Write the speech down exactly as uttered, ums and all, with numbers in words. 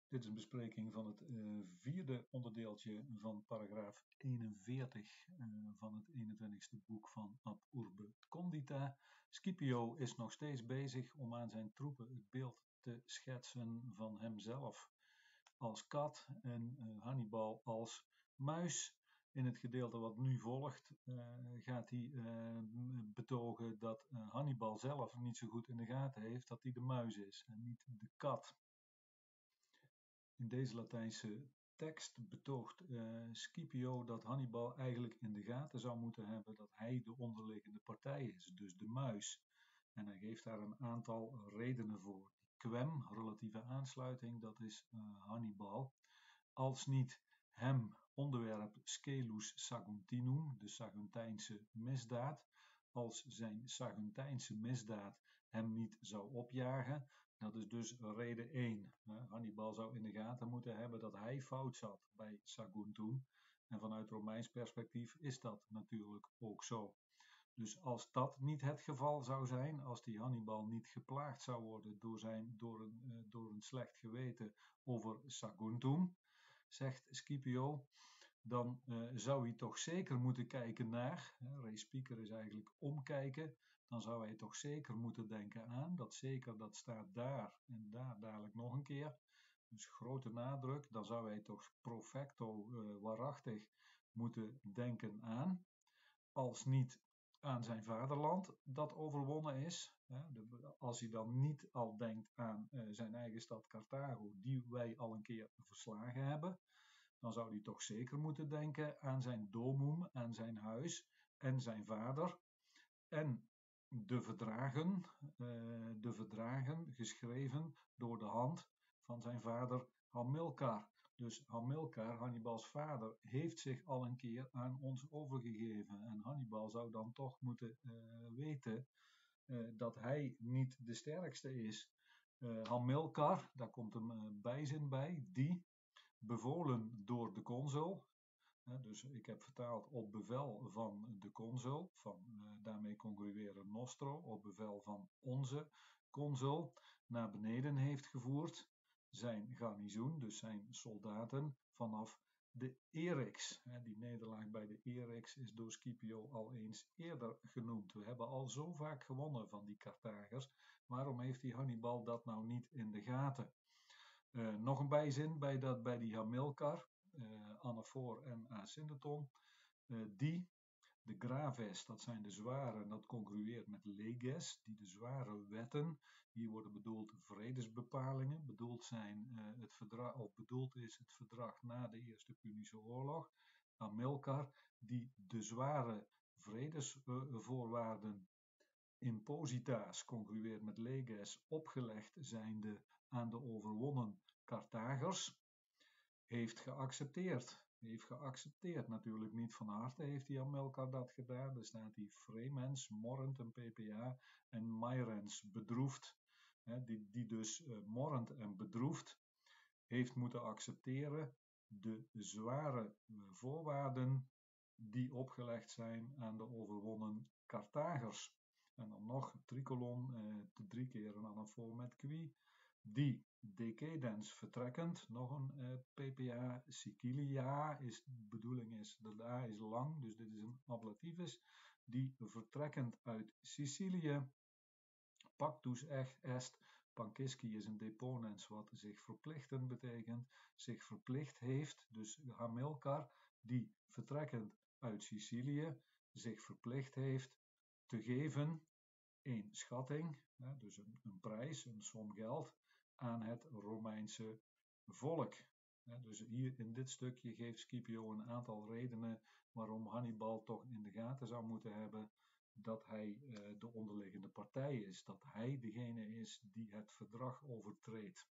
Dit is een bespreking van het uh, vierde onderdeeltje van paragraaf eenenveertig uh, van het eenentwintigste boek van Ab Urbe Condita. Scipio is nog steeds bezig om aan zijn troepen het beeld te schetsen van hemzelf als kat en uh, Hannibal als muis. In het gedeelte wat nu volgt uh, gaat hij uh, betogen dat uh, Hannibal zelf niet zo goed in de gaten heeft dat hij de muis is en niet de kat. In deze Latijnse tekst betoogt uh, Scipio dat Hannibal eigenlijk in de gaten zou moeten hebben dat hij de onderliggende partij is, dus de muis. En hij geeft daar een aantal redenen voor. Quem, relatieve aansluiting, dat is uh, Hannibal. Als niet hem onderwerp scelus saguntinum, de Saguntijnse misdaad, als zijn Saguntijnse misdaad hem niet zou opjagen. Dat is dus reden één. Hannibal zou in de gaten moeten hebben dat hij fout zat bij Saguntum. En vanuit Romeins perspectief is dat natuurlijk ook zo. Dus als dat niet het geval zou zijn, als die Hannibal niet geplaagd zou worden door, zijn, door, een, door een slecht geweten over Saguntum, zegt Scipio, dan uh, zou hij toch zeker moeten kijken naar, hè, res speaker is eigenlijk omkijken, dan zou hij toch zeker moeten denken aan, dat zeker dat staat daar en daar dadelijk nog een keer, dus grote nadruk, dan zou hij toch profecto uh, waarachtig moeten denken aan, als niet aan zijn vaderland dat overwonnen is, hè, de, als hij dan niet al denkt aan uh, zijn eigen stad Carthago, die wij al een keer verslagen hebben, dan zou hij toch zeker moeten denken aan zijn domum, aan zijn huis en zijn vader en de verdragen, uh, de verdragen geschreven door de hand van zijn vader Hamilcar. Dus Hamilcar, Hannibals vader, heeft zich al een keer aan ons overgegeven. En Hannibal zou dan toch moeten uh, weten uh, dat hij niet de sterkste is. Uh, Hamilcar, daar komt een uh, bijzin bij, die bevolen door de consul. Dus ik heb vertaald op bevel van de consul, van, uh, daarmee congrueren nostro, op bevel van onze consul, naar beneden heeft gevoerd, zijn garnizoen, dus zijn soldaten, vanaf de Eryx. Die nederlaag bij de Eryx is door Scipio al eens eerder genoemd. We hebben al zo vaak gewonnen van die Carthagers, waarom heeft die Hannibal dat nou niet in de gaten? Uh, nog een bijzin bij, dat, bij die Hamilcar, uh, Anafor en Asyndeton, uh, die, de graves, dat zijn de zware, en dat congrueert met leges, die de zware wetten, hier worden bedoeld vredesbepalingen, bedoeld, zijn, uh, het verdrag, of bedoeld is het verdrag na de Eerste Punische Oorlog, Hamilcar, die de zware vredesvoorwaarden, uh, imposita's, congrueert met leges, opgelegd zijnde aan de overwonnen Carthagers, heeft geaccepteerd. Heeft geaccepteerd, natuurlijk niet van harte heeft hij Hamilcar dat gedaan. Er staat hier fremens, morrend een P P A en mairens, bedroefd. Hè, die, die dus uh, morrend en bedroefd heeft moeten accepteren de zware uh, voorwaarden die opgelegd zijn aan de overwonnen Carthagers. En dan nog tricolon, eh, drie keer een anafoor met qui. Die decedens vertrekkend, nog een eh, P P A. Sicilia, is, de bedoeling is, de A is lang, dus dit is een ablativus. Die vertrekkend uit Sicilië. Pactus est, Pancisci is een deponens, wat zich verplichten betekent. Zich verplicht heeft, dus Hamilcar, die vertrekkend uit Sicilië zich verplicht heeft te geven een schatting, dus een, een prijs, een som geld, aan het Romeinse volk. Dus hier in dit stukje geeft Scipio een aantal redenen waarom Hannibal toch in de gaten zou moeten hebben dat hij uh, de onderliggende partij is, dat hij degene is die het verdrag overtreedt.